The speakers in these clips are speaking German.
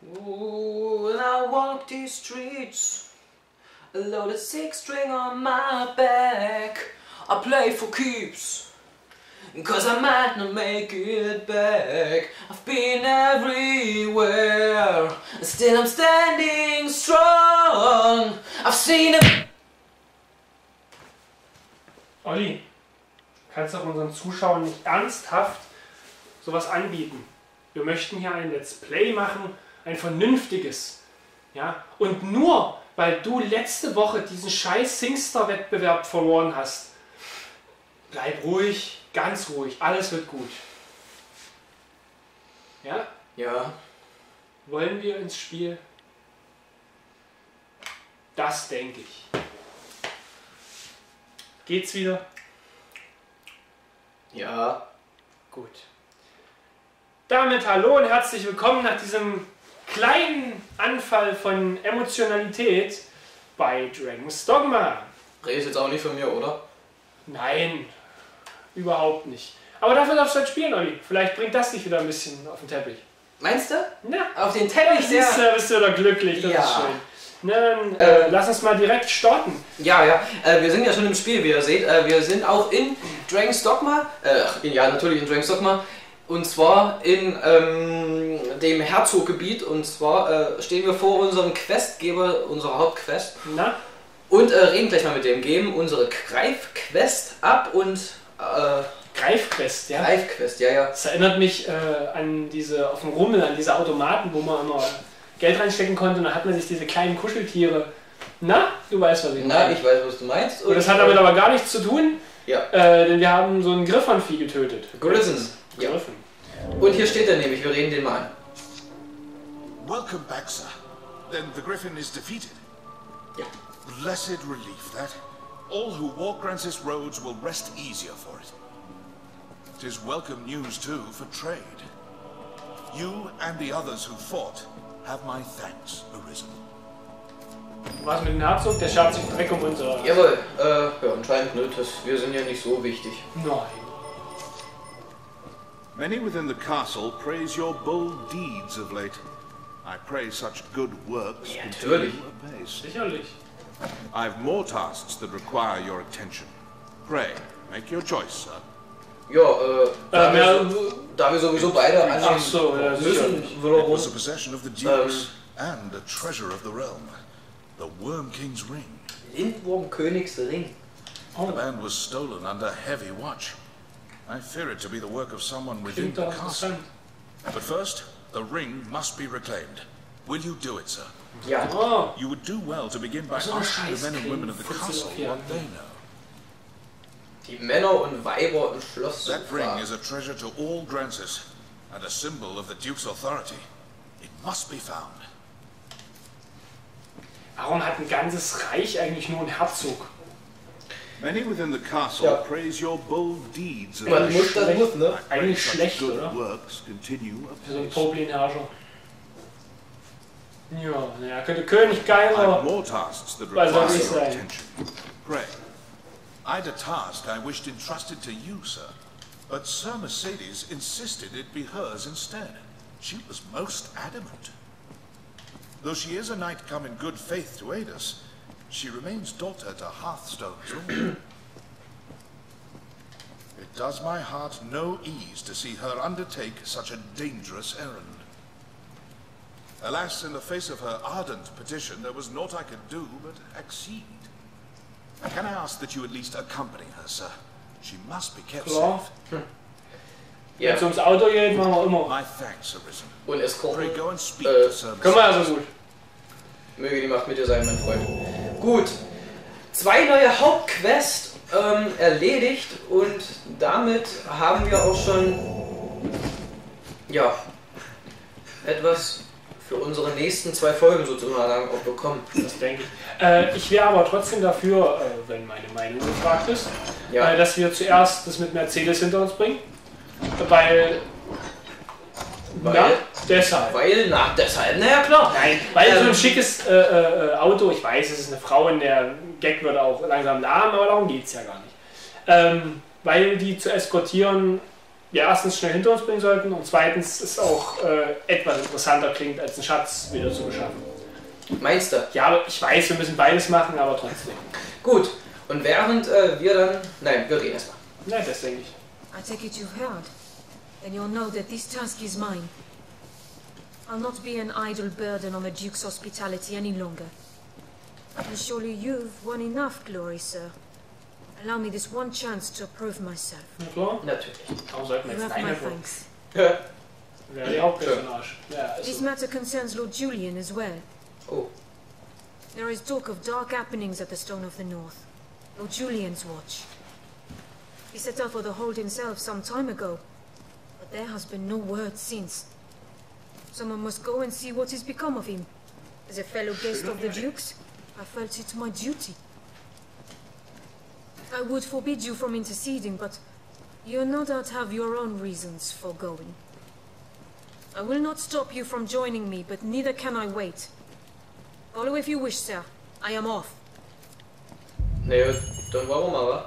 Ooh, when I walk these streets, a loaded six string on my back, I play for keeps, cause I might not make it back. I've been everywhere, and still I'm standing strong. I've seen it. Olli, kannst du unseren Zuschauern nicht ernsthaft sowas anbieten? Wir möchten hier ein Let's Play machen, ein vernünftiges. Ja? Und nur weil du letzte Woche diesen scheiß Singstar-Wettbewerb verloren hast, bleib ruhig, ganz ruhig, alles wird gut. Ja? Ja. Wollen wir ins Spiel? Das denke ich. Geht's wieder? Ja. Gut. Damit hallo und herzlich willkommen nach diesem kleinen Anfall von Emotionalität bei Dragon's Dogma. Redest jetzt auch nicht von mir, oder? Nein, überhaupt nicht. Aber dafür darfst du halt spielen, Olli. Vielleicht bringt das dich wieder ein bisschen auf den Teppich. Meinst du? Na, auf den Teppich, ja. Bist du wieder glücklich, das ja. ist schön. Dann lass uns mal direkt starten. Ja, wir sind ja schon im Spiel, wie ihr seht. Wir sind auch in Dragon's Dogma. Natürlich in Dragon's Dogma. Und zwar in dem Herzoggebiet. Und zwar stehen wir vor unserem Questgeber, unserer Hauptquest. Na? Und reden gleich mal mit dem. Geben unsere Greifquest ab und... Greifquest, ja? Greifquest, ja. Das erinnert mich an diese, auf dem Rummel, an diese Automaten, wo man immer Geld reinstecken konnte und dann hat man sich diese kleinen Kuscheltiere. Na, du weißt, was ich meine. Na, ich weiß, was du meinst. Und das hat damit aber gar nichts zu tun, ja. Denn wir haben so ein Griffernvieh getötet. Griffin. Ja. Griffin. Und hier steht er nämlich, wir reden den mal an. Welcome back, sir. Then the Griffin is defeated. Ja. Blessed relief that. All who walk Grancis roads will rest easier for it. 'Tis welcome news too for trade. You and the others who fought have my thanks, Arisen. Was mit dem Herzog? Der schert sich Dreck um unser... Jawohl, ja, anscheinend nicht. Wir sind ja nicht so wichtig. Nein. Many within the castle praise your bold deeds of late. I pray such good works continue apace. Sicherlich. I have more tasks that require your attention. Pray, make your choice, sir. Ja, da wir sowieso beide annehmen müssen, It was a possession of the dukes and a treasure of the realm, the Worm King's ring. Lindwurm Königs Ring. The band was stolen under heavy watch. I fear it to be the work of someone within the castle. But first, the ring must be reclaimed. Will you do it, sir? Ja. Oh. You would do well to begin by asking the men and women of the castle what they know. Die Männer und Weiber im Schloss. That ring is a treasure to all Grancis and a symbol of the Duke's authority. It must be found. Warum hat ein ganzes Reich eigentlich nur einen Herzog? Many within the castle praise your bold deeds. Man muss, das muss, ne? Eigentlich schlecht, oder? Works continue Für so einen apace. Toblin-Herrscher. Ja, naja, könnte König Geiler. More tasks that Was soll require ich your sagen? attention. Pray. I'd a task I wished entrusted to you, sir, but Sir Mercedes insisted it be hers instead. She was most adamant. Though she is a knight come in good faith to aid us, she remains daughter to Hearthstone's lord. It does my heart no ease to see her undertake such a dangerous errand. Alas, in the face of her ardent petition, there was naught I could do but accede. Can I ask that you at least accompany her, sir? She must be kept Klar. safe. Wenn es ums Auto geht, machen wir immer. My thanks, Arisen. Und es Pray kochen. go and speak to Sir Können wir Mercedes. also gut. Möge die Macht mit dir sein, mein Freund. Gut. 2 neue Hauptquests erledigt und damit haben wir auch schon etwas für unsere nächsten 2 Folgen sozusagen auch bekommen. Das denke ich. Ich wäre aber trotzdem dafür, wenn meine Meinung gefragt ist, dass wir zuerst das mit Mercedes hinter uns bringen. Weil deshalb. Naja, klar. Nein, weil so ein schickes Auto, ich weiß, es ist eine Frau und der Gag wird auch langsam lahm, aber darum geht es ja gar nicht. Weil die zu eskortieren wir erstens schnell hinter uns bringen sollten und zweitens es auch etwas interessanter klingt, als einen Schatz wieder zu beschaffen. Meinst du? Ja, aber ich weiß, wir müssen beides machen, aber trotzdem. Gut. Und während wir dann... Nein, wir reden erstmal. Nein, das denke ich. I take it you've heard. Then you'll know that this task is mine. I'll not be an idle burden on the Duke's hospitality any longer. And surely you've won enough glory, sir. Allow me this one chance to prove myself. Na klar? Natürlich. Warum sollten wir You jetzt have my deine Burg? thanks. Wer die Hauptpersonage? Ja, This ist so. matter concerns Lord Julian as well. Oh. There is talk of dark happenings at the Stone of the North. Lord Julian's watch. He set out for the hold himself some time ago, but there has been no word since. Someone must go and see what has become of him. As a fellow guest of the Duke's, I felt it my duty. I would forbid you from interceding, but you no doubt have your own reasons for going. I will not stop you from joining me, but neither can I wait. Follow if you wish, sir. I am off. Nee, dann wollen wir mal, wa?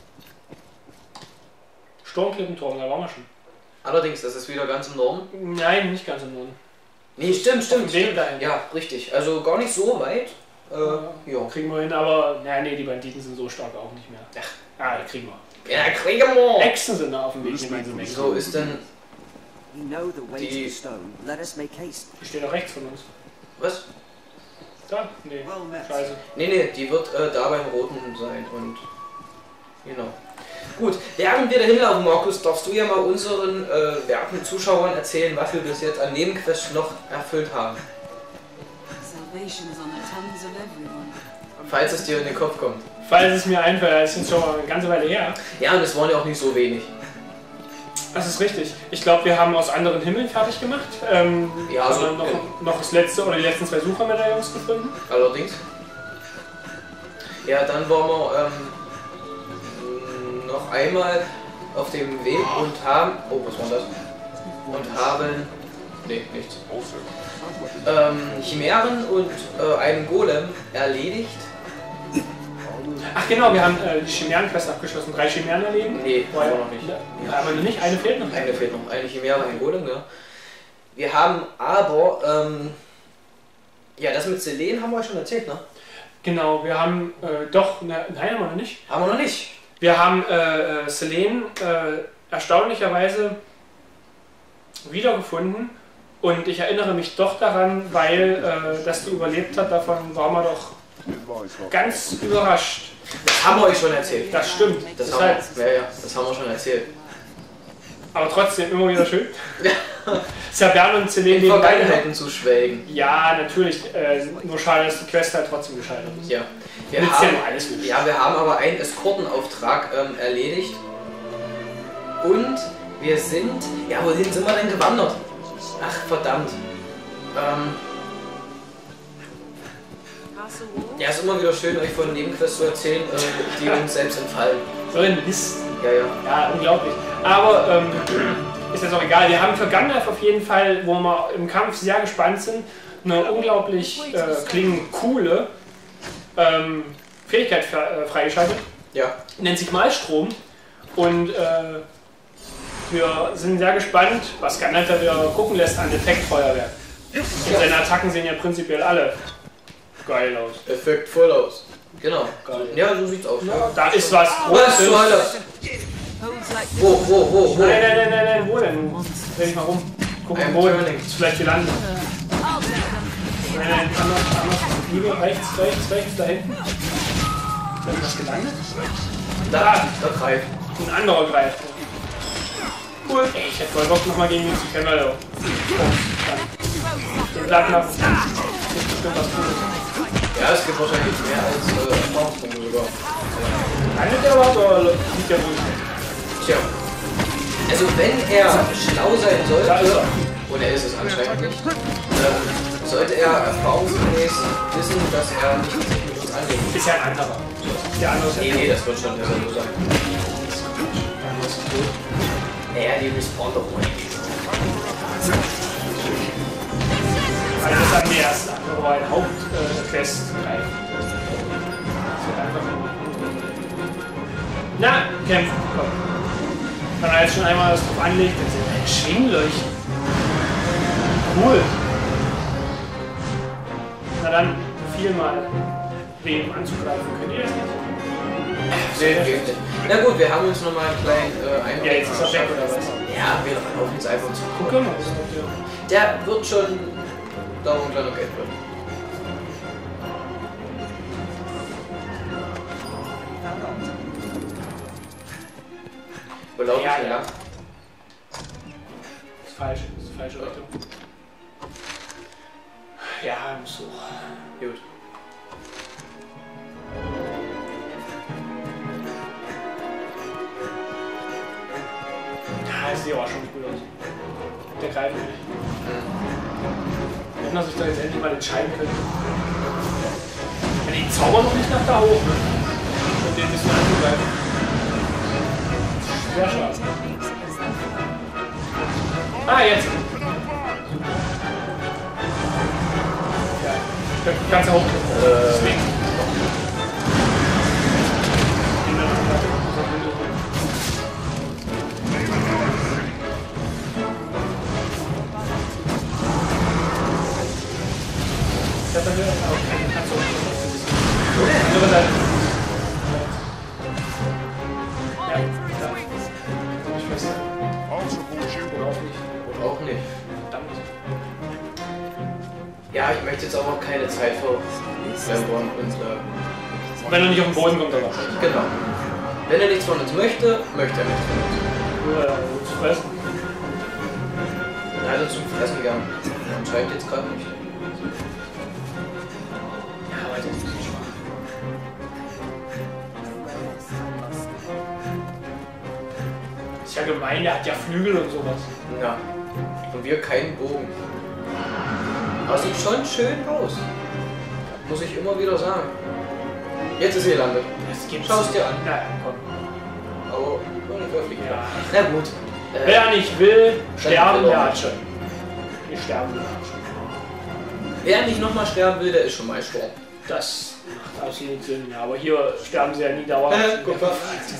Sturmklippenturm, da waren wir schon. Allerdings, das ist wieder ganz im Norden. Nein, nicht ganz im Norden. Nee, stimmt. Auf dem Weg dahin. Ja, richtig. Also gar nicht so weit. Ja. Kriegen wir hin, aber nee, die Banditen sind so stark auch nicht mehr. Ach. Ah, die kriegen wir. Ja, kriegen wir! Echsen sind da auf dem Weg, die meinen sie So ist denn... You know the way to Die- the stone. Let us make haste. Die steht auch rechts von uns. Was? Da? Nee. Well met. Scheiße. Nee, die wird da beim Roten sein und... Genau. Gut, während wir da hinlaufen, Markus, darfst du ja mal unseren werten Zuschauern erzählen, was wir bis jetzt an Nebenquests noch erfüllt haben. Salvation is on the tongues of everyone. Falls es dir in den Kopf kommt. Falls es mir einfällt, das ist jetzt schon mal eine ganze Weile her. Ja, und es waren ja auch nicht so wenig. Das ist richtig. Ich glaube, wir haben aus anderen Himmeln fertig gemacht. Ja, also also, noch das letzte oder die letzten 2 Suchermedaillons gefunden. allerdings. Ja, dann waren wir noch einmal auf dem Weg und haben... Oh, was war das? Und haben... Nee, nichts. Chimären und einen Golem erledigt. Ach genau, wir haben die Chimären-Quest abgeschlossen. 3 Chimären erleben. Nee, haben wir noch nicht. Ja, aber nicht, eine fehlt noch. Eine fehlt noch. Eine Chimäre, ein Golem, ja. Wir haben aber... ja, das mit Selene haben wir euch schon erzählt, ne? Genau, wir haben nein, haben wir noch nicht. Haben wir noch nicht. Wir haben Selene erstaunlicherweise wiedergefunden und ich erinnere mich doch daran, weil dass du überlebt hast, davon waren wir doch ganz überrascht. Das haben wir euch schon erzählt. Das stimmt. Das Deshalb. haben wir, ja, das haben wir schon erzählt. Aber trotzdem immer wieder schön. Sabern und Selene In nebenbei. Vergangenheiten zu schwelgen. Ja, natürlich. Nur schade, dass die Quest halt trotzdem gescheitert ist. Ja. Wir Nützt ja haben, nur alles nicht. ja, wir haben aber einen Eskortenauftrag erledigt. Und wir sind... Ja, wohin sind wir denn gewandert? Ach, verdammt. Castle Wall? Ja, ist immer wieder schön, euch von Nebenquests zu erzählen, die uns selbst entfallen. So ein Mist. Ja, ja. Ja, unglaublich. Aber ist jetzt auch egal. Wir haben für Gandalf auf jeden Fall, wo wir im Kampf sehr gespannt sind, eine unglaublich klingend coole Fähigkeit freigeschaltet. Ja. Nennt sich Malstrom. Und wir sind sehr gespannt, was Gandalf da wieder gucken lässt an Effektfeuerwerk. Und seine Attacken sehen ja prinzipiell alle geil aus. Effektvoll aus. Genau. Geil. Ja, so sieht's aus. Ja. Da ist was Was zur Hölle? Holds like this. Wo? Nein, wo denn? Dreh dich mal rum. Guck mal, I'm wo turning. ist vielleicht gelandet. I'll take them. Nein, anders. Liebe, rechts, da hinten. Ist da was gelandet? Da greift. Ein anderer greift. Cool. Ey, ich hätte voll Bock nochmal gegen ihn zu kämpfen, Alter. Den Blattnapf. Das ist bestimmt was Cooles. Ja, es gibt wahrscheinlich mehr als Erfahrungspunkte sogar. Landet der überhaupt oder liegt der ruhig? Tja. Also wenn er schlau sein Da ist sollte, er. und er ist es anscheinend nicht, sollte er erfahrungsgemäß wissen, dass er nicht mit uns anlegt. Ist ja ein anderer. Der andere ist ja Nee, das wird schon der so sein. der andere ist tot. Naja, die respawnen doch ohne. Also das haben wir erst andere ein Hauptquest greifen. Das wird einfach. Na, kämpfen, komm. Wenn er jetzt schon einmal das drauf anlegt, dann sind ein Schwingleuchten. Cool. Na dann, vielmal wem anzugreifen. Könnt ihr das nicht? Nee, geht nicht. Na gut, wir haben uns nochmal einen kleinen Einblick. Ja, jetzt ist er weg oder was? Ja, wir laufen jetzt einfach zu Gucken. Der wird schon da ein kleiner Geld wird. Wo laufen wir lang? Das ist falsch. Das ist die falsche Richtung. Ja, muss hoch. Gut. Ja, das sieht aber schon cool aus. Der greift nicht. Wenn er sich da jetzt endlich mal entscheiden könnte. Ja, die zaubern noch nicht nach da hoch, ne? Und den müssen wir angreifen. Sehr schade. Ah, jetzt! Ja, kannst du hoch. Deswegen. Das hat er auch keine Katze. Andere Seite. Ja, da. Ich weiß nicht. Oder auch nicht. Und auch nicht. Verdammt. Ja, ich möchte jetzt auch keine Zeit verwenden und Wenn er nicht auf den Boden kommt, aber. genau. Wenn er nichts von uns möchte, möchte er nichts von uns. Nur zu fressen. Also zum Fressen gern. Anscheinend jetzt gerade nicht. Ja, aber das ist nicht schwach. Ist ja gemein, der hat ja Flügel und sowas. Ja. Und wir keinen Bogen. Aber sieht schon schön aus. Muss ich immer wieder sagen. Jetzt ist sie gelandet. Das gibt's. Schau es dir an. Na, komm. Aber wirklich. Ja. Na gut. Wer nicht will, sterben, will der er hat schon. Wir sterben, der hat schon. Wer nicht nochmal sterben will, der ist schon mal gestorben. Das macht absolut Sinn, ja. Aber hier sterben sie ja nie dauernd. Guck mal.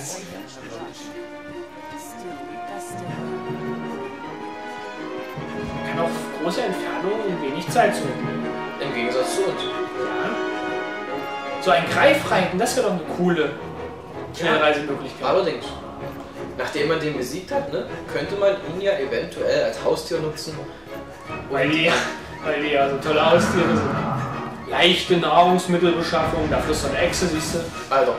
Man kann auf große Entfernungen in wenig Zeit zurücklegen. Im Gegensatz zu uns. Ja. So ein Greifreiten, das wäre doch eine coole Schnellreisemöglichkeit. Allerdings. Nachdem man den besiegt hat, ne, könnte man ihn ja eventuell als Haustier nutzen. Weil die ja so tolle Haustiere sind. Leichte Nahrungsmittelbeschaffung, dafür ist so eine Echse, siehst du? Alter.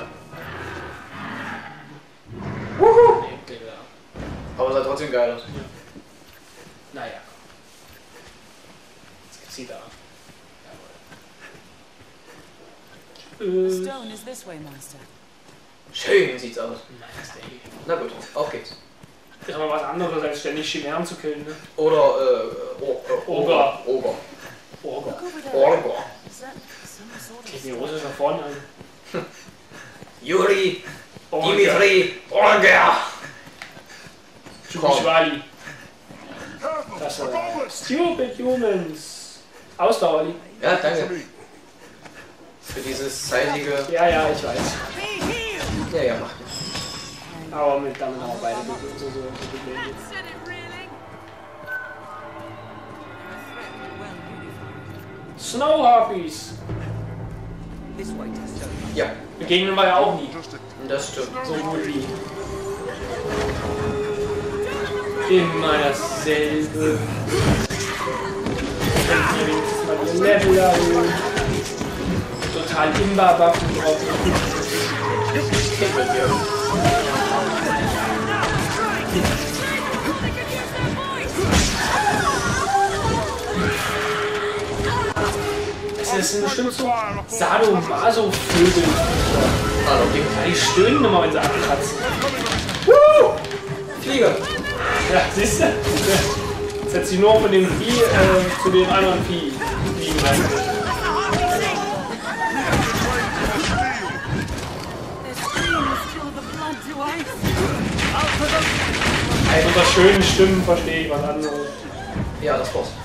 Wuhu! Nee, Aber es sah trotzdem geil aus. naja. Jetzt gibt's sie da. The stone is this way, Master. Schön sieht's aus. Nein, das ist der hier. Na gut, auf geht's. Ist aber was anderes, als ständig Chimären zu killen, ne? Oder, Oger. Oger. Orga. Orga. Is that some sort Geht mir russisch nach vorne an. Juri. Orga. Dimitri. Orga. Schwali. Das war Stupid Humans. Ausdauerli. Ja, danke. Für dieses zeitige... Ja, ja, ich weiß. Ja, ja, macht nichts. Aber damit haben wir beide so Probleme. Snow Harpies. This way to stone. Ja, Begegnen wir ja auch nie. das stimmt. So gut wie. Immer dasselbe. Wenn wir wenigstens mal die Level erhöhen. Total Imba-Waffen drauf. Das sind bestimmt so Sadomaso-Vögel. Allerdings. Ja, die stöhnen immer, wenn sie abkratzen. Flieger. Ja, siehst du? Jetzt hat sie nur von dem Vieh zu dem anderen Vieh fliegen lassen. Also unter schönen Stimmen verstehe ich was anderes. Ja, das war's.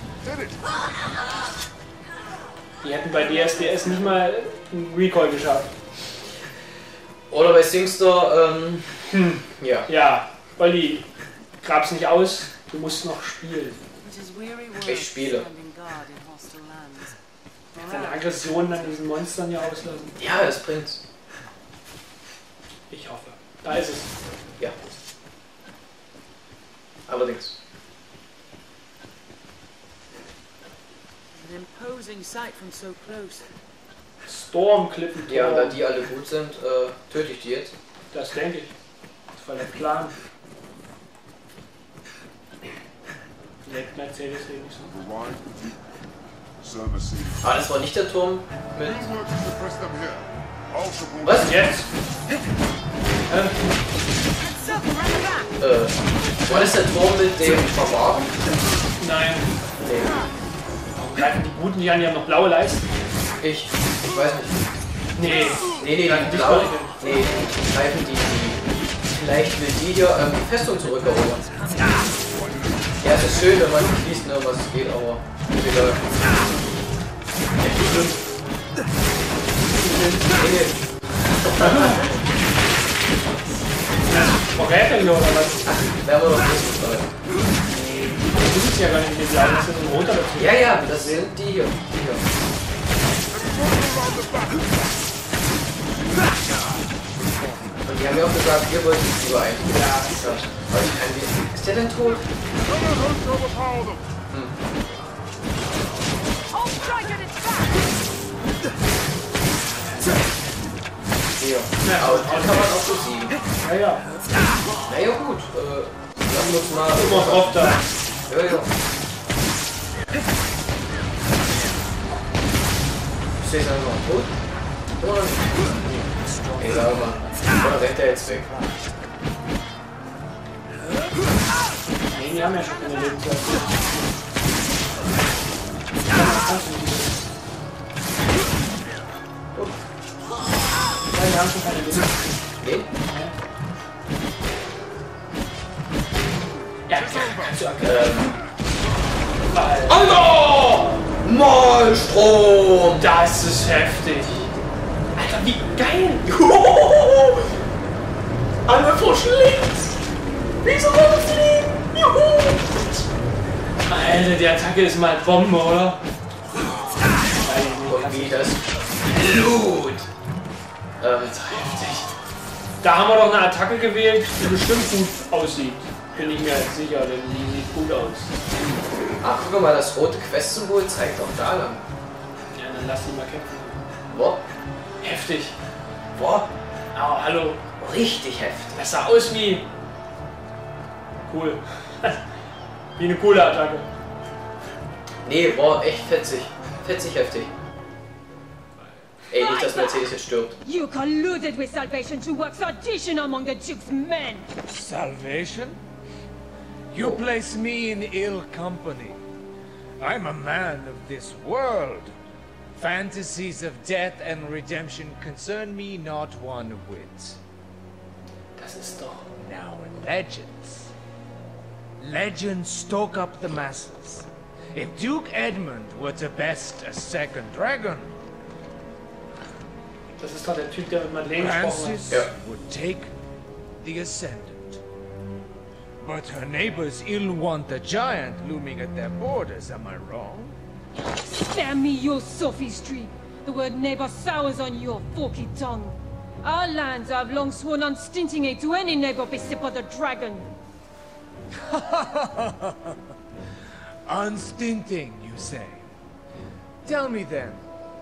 Die hätten bei DSDS nicht mal einen Recall geschafft. Oder bei Singstar, ja. Ja, Olli, grab's nicht aus, du musst noch spielen. Ich spiele. Deine Aggressionen an diesen Monstern hier auslassen. Ja, es bringt's. Ich hoffe. Da ist es. Ja. Allerdings. An imposing sight from so close. Stormklippen. Ja, da die alle gut sind, töte ich die jetzt. Das denke ich. Das war der Plan. Leckt Mercedes wenig so. Rewind. Services. Ah, das war nicht der Turm mit. Use work to suppress them here. Also Was? Jetzt? War das der Turm mit dem Barbaren? Nein. Nee. Warum greifen die Guten die an? Die haben noch blaue Leisten. Ich weiß nicht. Nee. Nee, die blau. Nee, greifen die. Vielleicht will die hier die Festung zurückerobern. Ja, es ist schön, wenn man liest, ne, was es geht, aber egal. Nee. Vorräte hier oder was? Werden wir doch wissen. Du bist ja gar nicht in den blauen, das ist ein roter dazu. Ja, ja, das sind die hier. Und die haben ja auch gesagt, ihr wollt nicht lieber ein. Ja, aber ich kann nicht. Ist der denn tot? Ja, aber die kann man auch besiegen. Ja, ja. Naja gut, lassen wir uns mal... Immer drauf da. Ja, ja. Ist der jetzt einfach tot? Oder nicht? Egal, Mann. Oder rennt der jetzt weg? Nee, die haben ja schon keine Lebenszeit. Nein, wir haben schon keine Lebenszeit. Nee? Ja, kannst du erklären. Alter! Malstrom! Das ist heftig. Alter, wie geil! Alle verschlingt! Wieso soll das fliegen? Juhu! Alter, die Attacke ist mal Bombe, oder? Und wie das Blut! Heftig. Da haben wir doch eine Attacke gewählt, die bestimmt gut aussieht. Bin ich mir jetzt sicher, denn die sieht gut aus. Ach, guck mal, das rote Quest-Symbol zeigt auch da lang. Ja, dann lass die mal kämpfen. Boah, Heftig. boah, Oh, hallo. richtig heftig. Das sah aus wie... Cool. Wie eine coole Attacke. Nee, boah, echt fetzig. Fetzig heftig. Ey, nicht, dass Mercedes jetzt stirbt. You colluded with Salvation to work sedition among the Duke's men! Salvation? You place me in ill company. I'm a man of this world. Fantasies of death and redemption concern me not one whit. Das ist doch... Now legends. Legends stoke up the masses. If Duke Edmund were to best a second dragon, Das ist doch der Typ, der mit Madeleine gesprochen Francis hat. Ja. would take the ascendant. But her neighbors ill want the giant looming at their borders, am I wrong? Spare me your sophistry! The word neighbor sours on your forky tongue. Our lands have long sworn unstinting aid to any neighbor beset by the dragon. Unstinting, you say? Tell me then,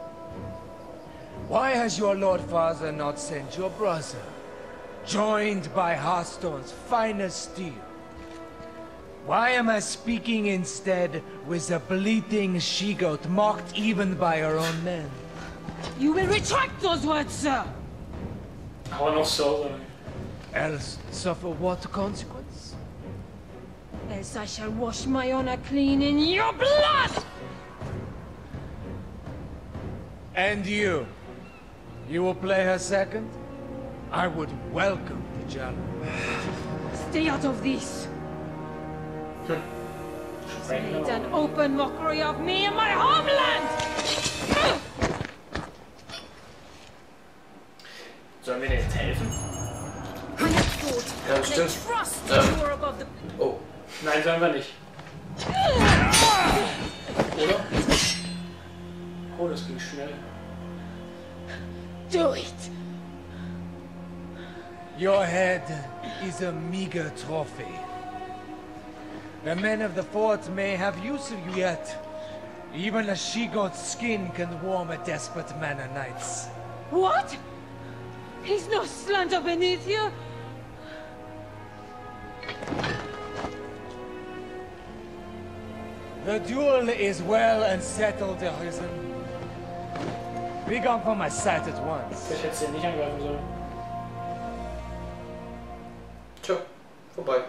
why has your Lord Father not sent your brother, joined by Hearthstone's finest steel? Why am I speaking instead with a bleating she-goat mocked even by her own men? You will retract those words, sir! Aber noch so. Else suffer what consequence? Else I shall wash my honor clean in your blood! And you? You will play her second? I would welcome the challenge. Stay out of this! Made an open mockery of me and my homeland! Sollen wir denn jetzt helfen? Ja, stimmt. scheinbar nicht. Oder? Oh, das ging schnell. Do it! Your head is a meager trophy. The men of the fort may have use of you yet. Even a she-goat's skin can warm a desperate man of nights. What? He's no slander beneath you? The duel is well and settled, Arisen. Be gone from my sight at once. Vielleicht hättest du ja nicht angreifen sollen. Tja, vorbei.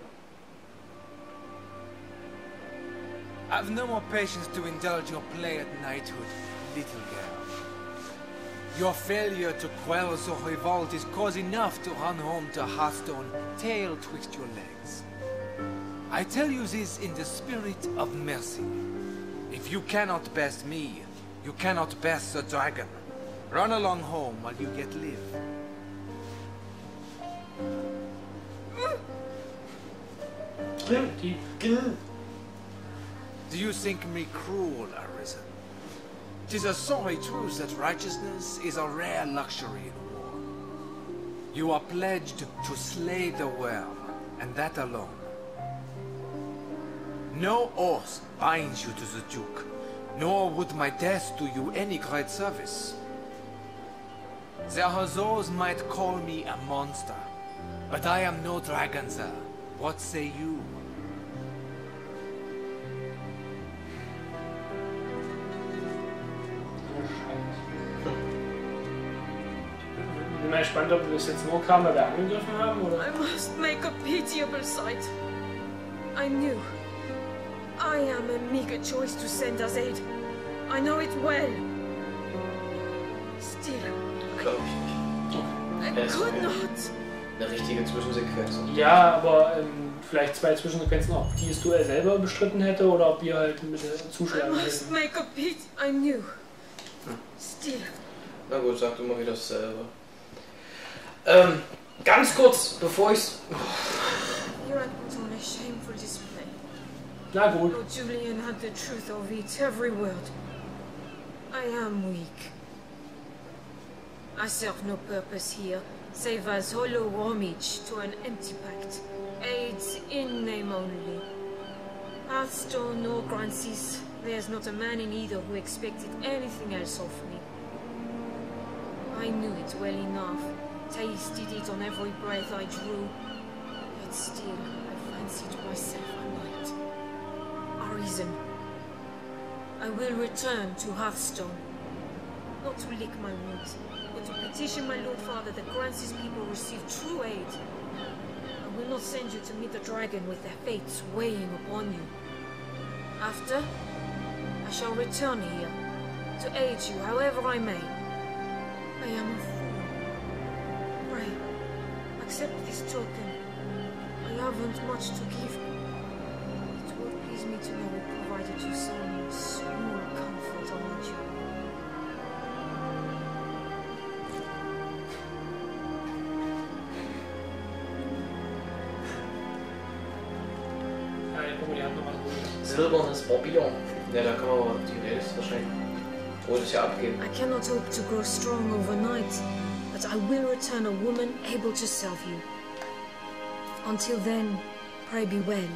I've no more patience to indulge your play at knighthood, little girl. Your failure to quell the revolt is cause enough to run home to Hearthstone, tail twixt your legs. I tell you this in the spirit of mercy. If you cannot best me, you cannot best the dragon. Run along home while you yet live. Do you think me cruel, Arisen? 'Tis a sorry truth that righteousness is a rare luxury in war. You are pledged to slay the well, and that alone. No oath binds you to the Duke, nor would my death do you any great service. The Hazors might call me a monster, but I am no dragon, sir. What say you? Ich bin mal gespannt, ob das jetzt nur kam, weil wir angegriffen haben, oder? I must make a pitiable sight. I knew. I am a meager choice to send us aid. I know it well. Still, Glaube ich nicht. I could not. Eine richtige Zwischensequenz. Ja, aber vielleicht 2 Zwischensequenzen, ob die das Duell selber bestritten hätte oder ob wir halt mit der I Zuschauer must hätten. make a pit. I knew. Still. Na gut, sag du mal wieder dasselbe. Ganz kurz, bevor ich's... You had put on a shameful display. Na gut. Lord Julian had the truth of it, every word. I am weak. I serve no purpose here, save as hollow homage to an empty pact. Aids in name only. Hearthstone or Grancis, there's not a man in either who expected anything else of me. I knew it well enough, tasted it on every breath I drew, yet still I fancied myself a knight. Arisen. I will return to Hearthstone, not to lick my wounds, but to petition my Lord Father that Grancis people receive true aid. I will not send you to meet the dragon with their fates weighing upon you. After, I shall return here, to aid you however I may. I am a fool. Pray, accept this token. I haven't much to give. It would please me to know it provided you some small comfort on your journey. Ja, guck mal, die hat noch was. Silbernes Morbion. Ja, da kann man aber die Rede ist wahrscheinlich. Wollte ich ja abgeben. I cannot hope to grow strong overnight, but I will return a woman able to serve you. Until then, pray be well.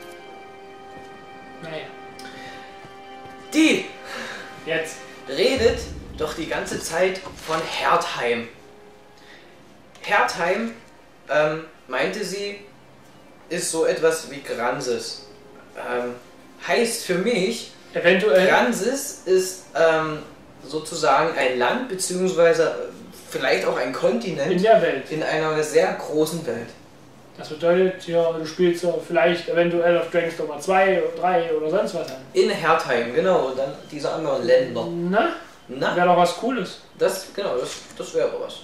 Naja. Die Jetzt. redet doch die ganze Zeit von Herdheim. Herdheim, meinte sie, ist so etwas wie Gransis. Heißt für mich, Eventuell. Gransis ist sozusagen ein Land, beziehungsweise vielleicht auch ein Kontinent In der Welt. in einer sehr großen Welt. Das bedeutet, ja, du spielst ja vielleicht eventuell auf Dragonstorm 2, 3 oder sonst was an. In Herdheim, genau, und dann diese anderen Länder. Na? Wäre doch was Cooles. Das wäre was.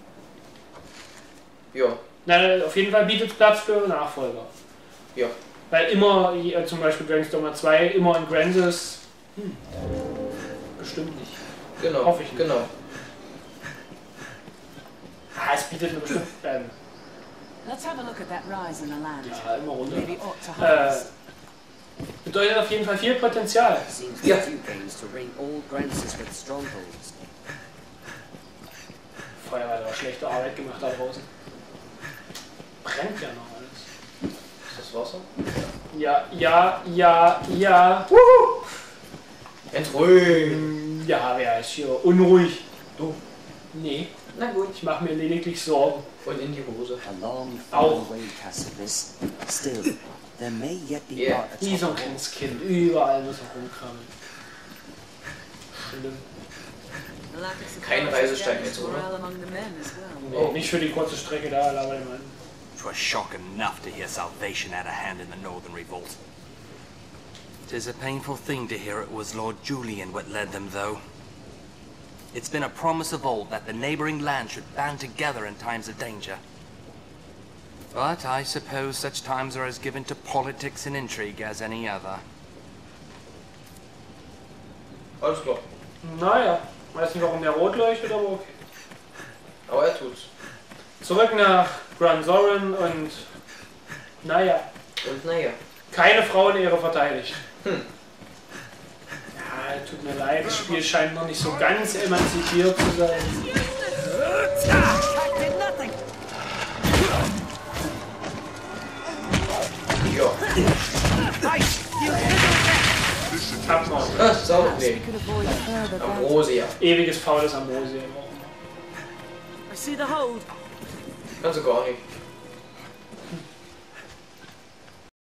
Ja, Na, auf jeden Fall bietet es Platz für Nachfolger. ja. Weil immer, zum Beispiel Dragonstorm 2, immer in Gransis. Bestimmt nicht. Genau. Hoffe ich nicht. Genau. Ah, es bietet bestimmt. Let's have a look at that rise in the land. Ja, immer runter. Maybe ought to harvest. Bedeutet auf jeden Fall viel Potenzial. Seems to few things to ring all granices with strongholds. Feuerwehr hat auch schlechte Arbeit gemacht da draußen. Brennt ja noch alles. Ist das Wasser? Ja. Wuhu! Ganz ruhig. Ja, wer ist hier unruhig? Du. Nee, Na gut. ich mache mir lediglich Sorgen. Und in die Hose. A long, Auch. far away castle this. Still, there may yet be Yeah. art Wie so ein atop the kleines Kind. Überall muss er rumkrabbeln. Schlimm. Kein Reisestein jetzt, oder? morale among the men as well. Nee, Oh. nicht für die kurze Strecke da, aber ich meine. 'Twas shock enough to hear Salvation had a hand in the Northern Revolt. 'Tis a painful thing to hear it was Lord Julian what led them, though. It's been a promise of old that the neighboring lands should band together in times of danger. But I suppose such times are as given to politics and intrigue as any other. Alles klar. Naja, weiß nicht, warum der rot leuchtet, aber okay. Aber er tut's. Zurück nach Gran Soren und naja, Und naja. keine Frauenehre verteidigt. Ja, tut mir leid, das Spiel scheint noch nicht so ganz emanzipiert zu sein. Ja. Abmord. Ah, Sauerklee. We could avoid further battle. Ambrosia. Ewiges faules Ambrosia. I see the hold. Kannst du gar nicht.